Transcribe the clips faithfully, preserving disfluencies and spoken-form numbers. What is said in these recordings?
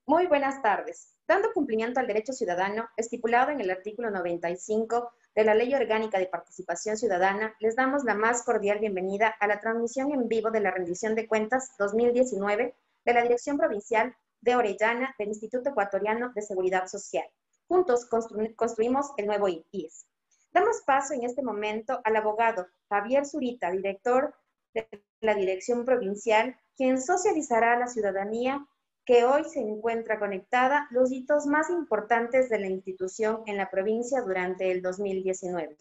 Muy buenas tardes. Dando cumplimiento al derecho ciudadano estipulado en el artículo noventa y cinco de la Ley Orgánica de Participación Ciudadana, les damos la más cordial bienvenida a la transmisión en vivo de la rendición de cuentas dos mil diecinueve de la Dirección Provincial de Orellana del Instituto Ecuatoriano de Seguridad Social. Juntos constru construimos el nuevo I E S. Damos paso en este momento al abogado Javier Zurita, director de la Dirección Provincial, quien socializará a la ciudadanía que hoy se encuentra conectada los hitos más importantes de la institución en la provincia durante el dos mil diecinueve.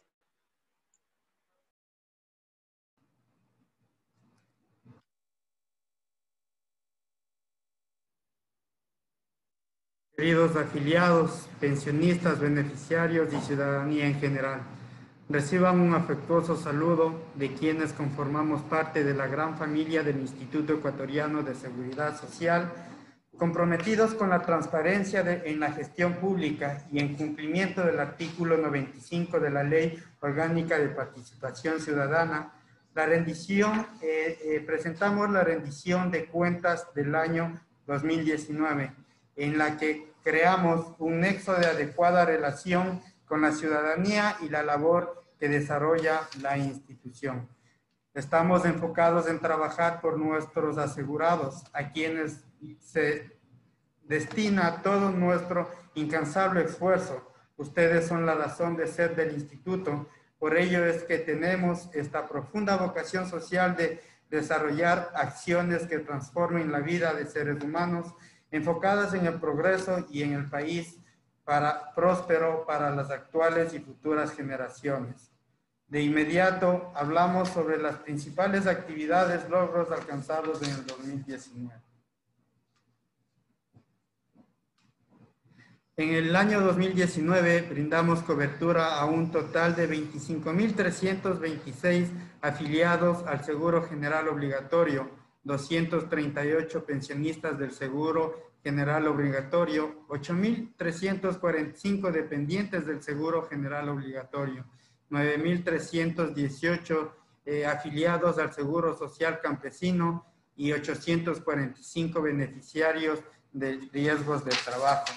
Queridos afiliados, pensionistas, beneficiarios y ciudadanía en general, reciban un afectuoso saludo de quienes conformamos parte de la gran familia del Instituto Ecuatoriano de Seguridad Social, comprometidos con la transparencia de, en la gestión pública y en cumplimiento del artículo noventa y cinco de la Ley Orgánica de Participación Ciudadana. La rendición, eh, eh, presentamos la rendición de cuentas del año dos mil diecinueve, en la que creamos un nexo de adecuada relación con la ciudadanía y la labor que desarrolla la institución. Estamos enfocados en trabajar por nuestros asegurados, a quienes se destina todo nuestro incansable esfuerzo. Ustedes son la razón de ser del instituto. Por ello es que tenemos esta profunda vocación social de desarrollar acciones que transformen la vida de seres humanos, enfocadas en el progreso y en el país para, próspero para las actuales y futuras generaciones. De inmediato hablamos sobre las principales actividades, logros alcanzados en el dos mil diecinueve. En el año dos mil diecinueve brindamos cobertura a un total de veinticinco mil trescientos veintiséis afiliados al Seguro General Obligatorio, doscientos treinta y ocho pensionistas del Seguro General Obligatorio, ocho mil trescientos cuarenta y cinco dependientes del Seguro General Obligatorio, nueve mil trescientos dieciocho eh, afiliados al Seguro Social Campesino y ochocientos cuarenta y cinco beneficiarios de riesgos de trabajo.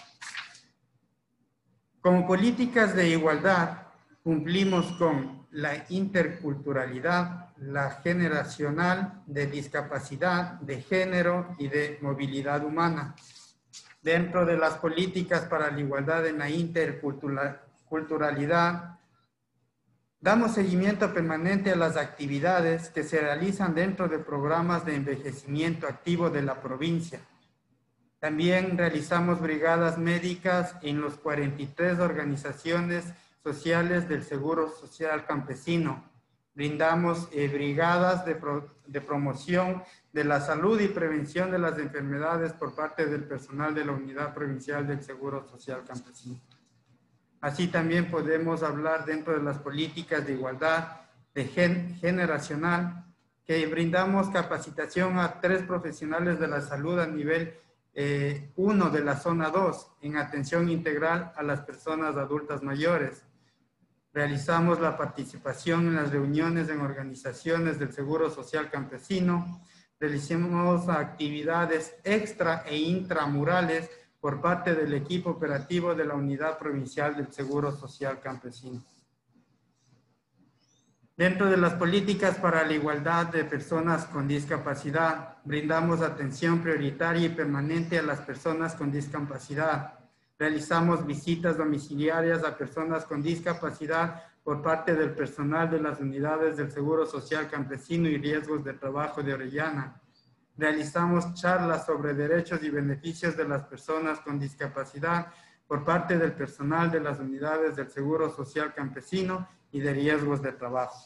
Como políticas de igualdad, cumplimos con la interculturalidad, la generacional, de discapacidad, de género y de movilidad humana. Dentro de las políticas para la igualdad en la interculturalidad, damos seguimiento permanente a las actividades que se realizan dentro de programas de envejecimiento activo de la provincia. También realizamos brigadas médicas en las cuarenta y tres organizaciones sociales del Seguro Social Campesino. Brindamos eh, brigadas de, pro, de promoción de la salud y prevención de las enfermedades por parte del personal de la Unidad Provincial del Seguro Social Campesino. Así también podemos hablar dentro de las políticas de igualdad de gen, generacional, que brindamos capacitación a tres profesionales de la salud a nivel Eh, uno de la zona dos, en atención integral a las personas adultas mayores. Realizamos la participación en las reuniones en organizaciones del Seguro Social Campesino. Realizamos actividades extra e intramurales por parte del equipo operativo de la Unidad Provincial del Seguro Social Campesino. Dentro de las políticas para la igualdad de personas con discapacidad, brindamos atención prioritaria y permanente a las personas con discapacidad. Realizamos visitas domiciliarias a personas con discapacidad por parte del personal de las unidades del Seguro Social Campesino y riesgos de trabajo de Orellana. Realizamos charlas sobre derechos y beneficios de las personas con discapacidad por parte del personal de las unidades del Seguro Social Campesino y de riesgos de trabajo.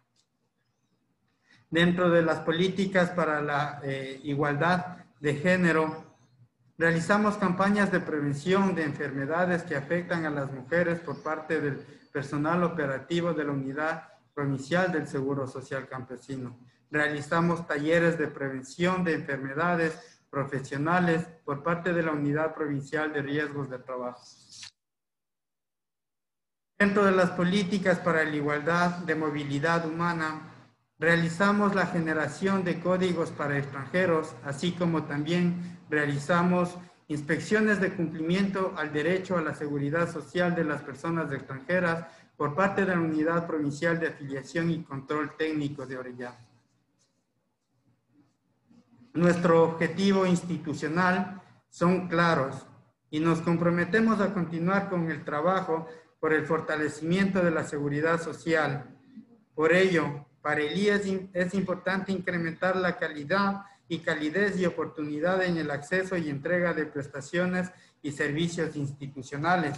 Dentro de las políticas para la eh, igualdad de género, realizamos campañas de prevención de enfermedades que afectan a las mujeres por parte del personal operativo de la Unidad Provincial del Seguro Social Campesino. Realizamos talleres de prevención de enfermedades profesionales por parte de la Unidad Provincial de Riesgos de Trabajo. Dentro de las políticas para la igualdad de movilidad humana, realizamos la generación de códigos para extranjeros, así como también realizamos inspecciones de cumplimiento al derecho a la seguridad social de las personas extranjeras por parte de la Unidad Provincial de Afiliación y Control Técnico de Orellana. Nuestro objetivo institucional son claros y nos comprometemos a continuar con el trabajo por el fortalecimiento de la seguridad social. Por ello, para el I E S es importante incrementar la calidad y calidez y oportunidad en el acceso y entrega de prestaciones y servicios institucionales.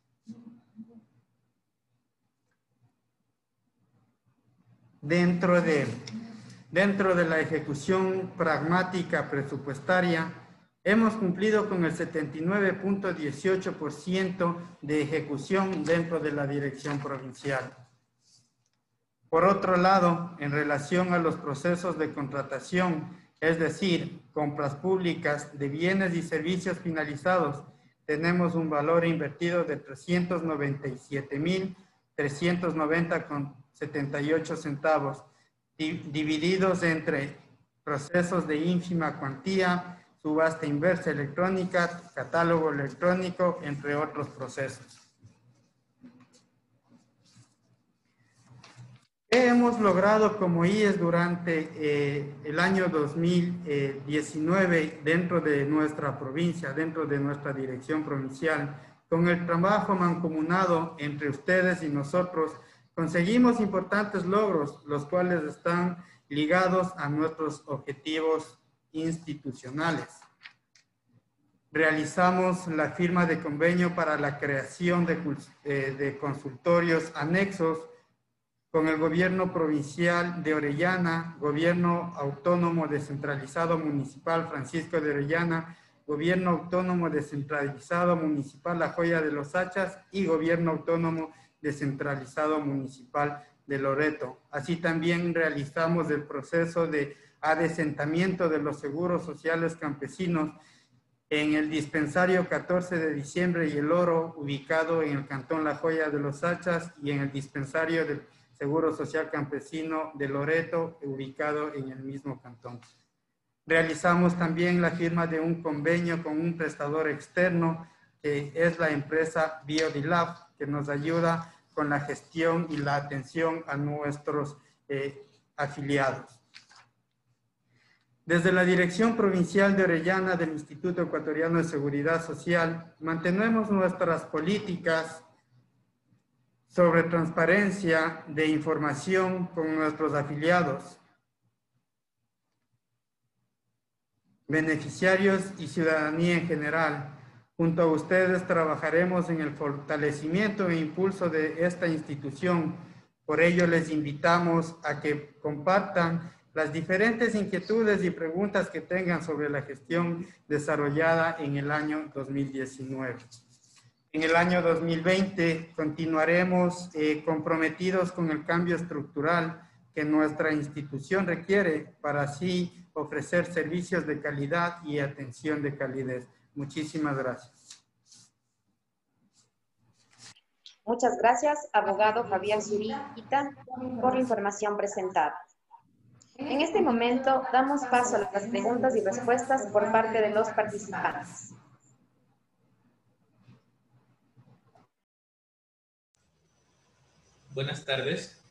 Dentro de, dentro de la ejecución pragmática presupuestaria, hemos cumplido con el setenta y nueve punto dieciocho por ciento de ejecución dentro de la dirección provincial. Por otro lado, en relación a los procesos de contratación, es decir, compras públicas de bienes y servicios finalizados, tenemos un valor invertido de trescientos noventa y siete mil trescientos noventa con setenta y ocho centavos, divididos entre procesos de ínfima cuantía, subasta inversa electrónica, catálogo electrónico, entre otros procesos. ¿Qué hemos logrado como I E S durante eh, el año dos mil diecinueve dentro de nuestra provincia, dentro de nuestra dirección provincial? Con el trabajo mancomunado entre ustedes y nosotros, conseguimos importantes logros, los cuales están ligados a nuestros objetivos institucionales. Realizamos la firma de convenio para la creación de, eh, de consultorios anexos con el Gobierno Provincial de Orellana, Gobierno Autónomo Descentralizado Municipal Francisco de Orellana, Gobierno Autónomo Descentralizado Municipal La Joya de los Hachas y Gobierno Autónomo Descentralizado Municipal de Loreto. Así también realizamos el proceso de adesentamiento de los seguros sociales campesinos en el dispensario catorce de diciembre y El Oro, ubicado en el cantón La Joya de los Hachas, y en el dispensario del Seguro Social Campesino de Loreto, ubicado en el mismo cantón. Realizamos también la firma de un convenio con un prestador externo, que es la empresa Biodilab, que nos ayuda con la gestión y la atención a nuestros eh, afiliados. Desde la Dirección Provincial de Orellana del Instituto Ecuatoriano de Seguridad Social, mantenemos nuestras políticas sobre transparencia de información con nuestros afiliados, beneficiarios y ciudadanía en general. Junto a ustedes trabajaremos en el fortalecimiento e impulso de esta institución. Por ello les invitamos a que compartan las diferentes inquietudes y preguntas que tengan sobre la gestión desarrollada en el año dos mil diecinueve. En el año dos mil veinte continuaremos eh, comprometidos con el cambio estructural que nuestra institución requiere para así ofrecer servicios de calidad y atención de calidez. Muchísimas gracias. Muchas gracias, abogado Javier Zurita, por la información presentada. En este momento damos paso a las preguntas y respuestas por parte de los participantes. Buenas tardes.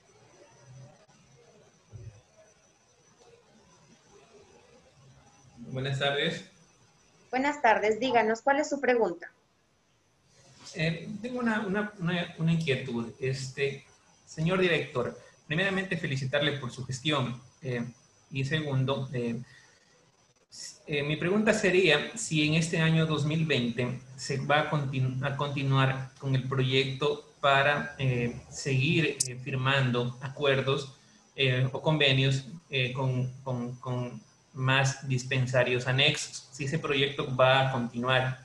Buenas tardes. Buenas tardes. Díganos, ¿cuál es su pregunta? Eh, tengo una, una, una, una inquietud. Este, señor director, primeramente felicitarle por su gestión. Eh, y segundo, eh, eh, mi pregunta sería si en este año dos mil veinte se va a, continu a continuar con el proyecto para eh, seguir eh, firmando acuerdos eh, o convenios eh, con, con, con más dispensarios anexos, si ese proyecto va a continuar.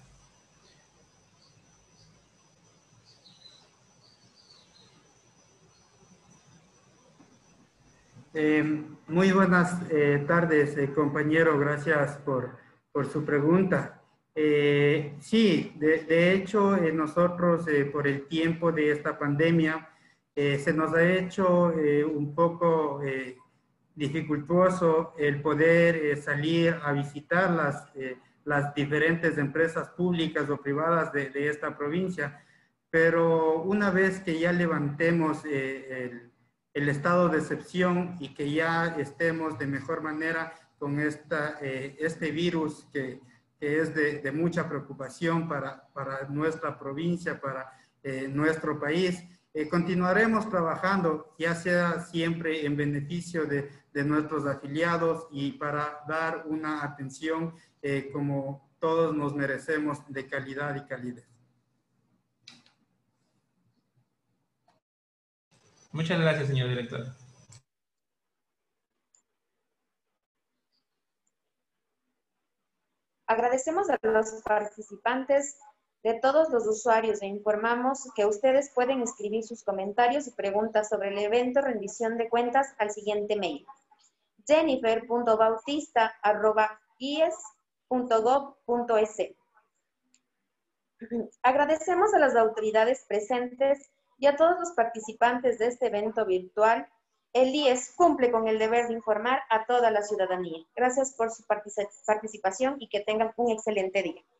Eh, muy buenas eh, tardes, eh, compañero. Gracias por, por su pregunta. Eh, sí, de, de hecho, eh, nosotros eh, por el tiempo de esta pandemia eh, se nos ha hecho eh, un poco eh, dificultoso el poder eh, salir a visitar las, eh, las diferentes empresas públicas o privadas de, de esta provincia. Pero una vez que ya levantemos eh, el, el estado de excepción y que ya estemos de mejor manera con esta, eh, este virus que, que es de, de mucha preocupación para, para nuestra provincia, para eh, nuestro país, eh, continuaremos trabajando, ya sea siempre en beneficio de, de nuestros afiliados y para dar una atención eh, como todos nos merecemos, de calidad y calidez. Muchas gracias, señor director. Agradecemos a los participantes de todos los usuarios e informamos que ustedes pueden escribir sus comentarios y preguntas sobre el evento rendición de cuentas al siguiente mail: jennifer punto bautista arroba i e s punto gov punto es. Agradecemos a las autoridades presentes y a todos los participantes de este evento virtual. El I E S cumple con el deber de informar a toda la ciudadanía. Gracias por su participación y que tengan un excelente día.